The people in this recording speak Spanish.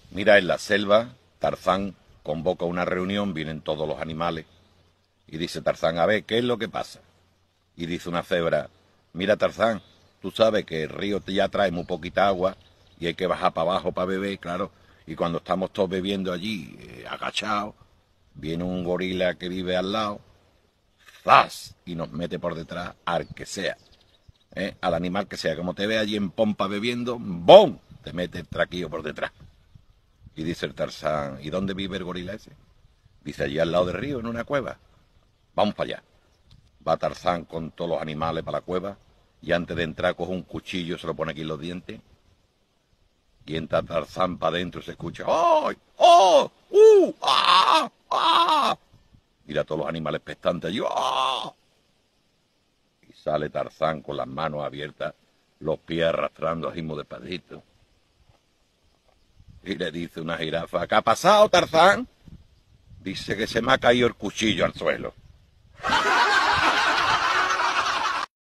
Mira, en la selva, Tarzán convoca una reunión, vienen todos los animales, y dice Tarzán, a ver, ¿qué es lo que pasa? Y dice una cebra, mira Tarzán, tú sabes que el río ya trae muy poquita agua y hay que bajar para abajo para beber, claro, y cuando estamos todos bebiendo allí, agachados, viene un gorila que vive al lado, ¡zas! Y nos mete por detrás al que sea, al animal que sea, como te ve allí en pompa bebiendo, ¡bom! Te mete el traquillo por detrás. Y dice el Tarzán, ¿y dónde vive el gorila ese? Dice, allí al lado del río, en una cueva. Vamos para allá. Va Tarzán con todos los animales para la cueva y antes de entrar coge un cuchillo, se lo pone aquí en los dientes y entra Tarzán para adentro y se escucha ¡ay! ¡Oh! ¡Ah! ¡Ah! Mira a todos los animales expectantes allí ¡ah! Y sale Tarzán con las manos abiertas, los pies arrastrando así muy despacito. Y le dice una jirafa, ¿qué ha pasado, Tarzán? Dice que se me ha caído el cuchillo al suelo.